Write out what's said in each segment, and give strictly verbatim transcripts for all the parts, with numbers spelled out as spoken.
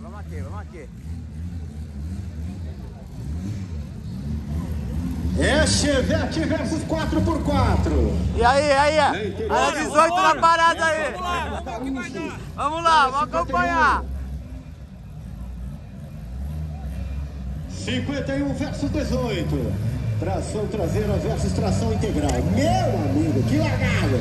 vamos aqui, vamos aqui. É Chevette versus quatro por quatro. E aí, aí, a dezoito na parada aí. Vamos lá, vamos ver o que vai dar. Vamos lá, vamos acompanhar. cinquenta e um versus dezoito. Tração traseira versus tração integral. Meu amigo, que largada!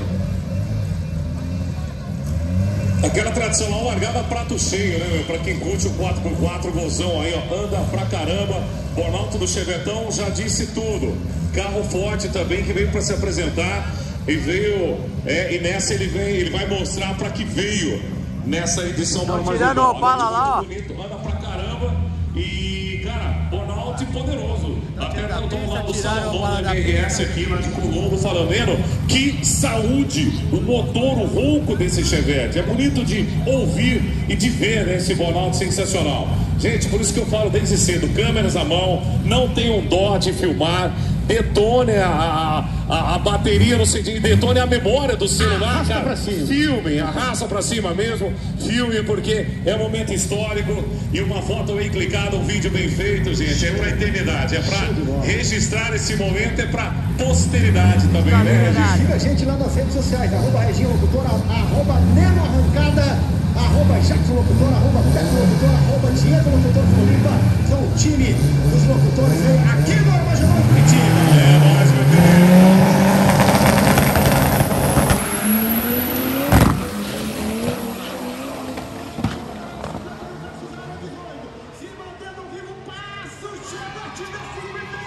Aquela tradicional largada prato cheio, né, meu? Pra quem curte o quatro por quatro, gozão aí, ó, anda pra caramba. Bonalto do Chevetão já disse tudo. Carro forte também que veio pra se apresentar e veio, é, e nessa ele vem, ele vai mostrar pra que veio nessa edição. Estão tirando o Opala lá, ó. Bonito, anda pra caramba e, cara, Bonalto e poderoso. Até cantou lá do Salomão da R S aqui lá de Colombo falando, vendo? Que saúde, o motor, o ronco desse Chevette. É bonito de ouvir e de ver, né, esse Bonalto sensacional. Gente, por isso que eu falo desde cedo, câmeras à mão, não tenham dó de filmar, detone a, a, a bateria no C D, detone a memória do celular, arrasta cara. Pra cima. Filme, arrasta pra cima mesmo, filme, porque é um momento histórico e uma foto bem clicada, um vídeo bem feito, gente, é pra eternidade, é pra registrar esse momento, é pra posteridade também, né? Siga a gente lá nas redes sociais, arroba Reginho Locutora, arroba Neno Arrancada, arroba Jackson Locutor, arroba Beto Locutor, arroba Diego Locutor Floripa, são o time dos locutores aí, aqui no Armagedon Curitiba. É nóis, meu querido. Se mantendo vivo, passa o Chevette da cinquenta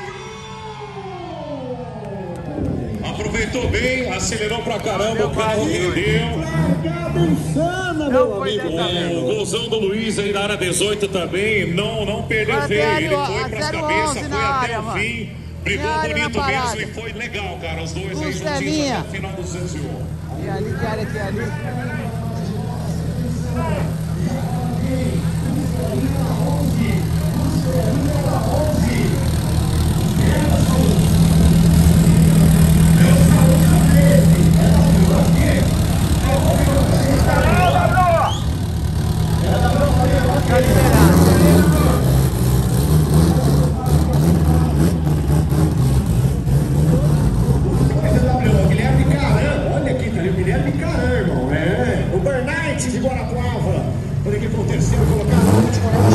e um. Aproveitou bem, acelerou pra caramba, o carro rendeu. Largada insana, meu Não foi amigo. dessa vez. O golzão do Luiz aí na área dezoito também, não, não perdeu Agora feio, tem ele ali, ó, foi a pras zero cabeças, onze foi na até área, o mano. fim, brigou Tem área bonito na mesmo parada. e foi legal, cara, os dois aí juntinhos Costelinha. até o final do duzentos e um. Tem ali, tem ali, tem ali. Tá liberado. Guilherme Caran, olha aqui, tá ali o Guilherme Caran, irmão. É, o Bernite de Guarapuava. Por aqui foi o terceiro colocado, o último na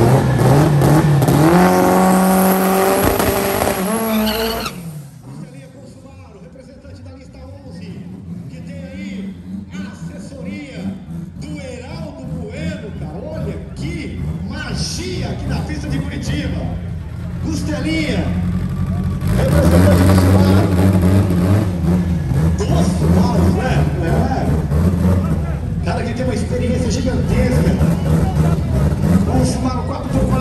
Costelinha com o Subaru, representante da lista onze, que tem aí a assessoria do Heraldo Bueno, cara. Olha que magia aqui na pista de Curitiba. Costelinha, representante do Subaru. Dois Subarus, né? É. Cara que tem uma experiência gigantesca. Com o Subaru quatro por quatro.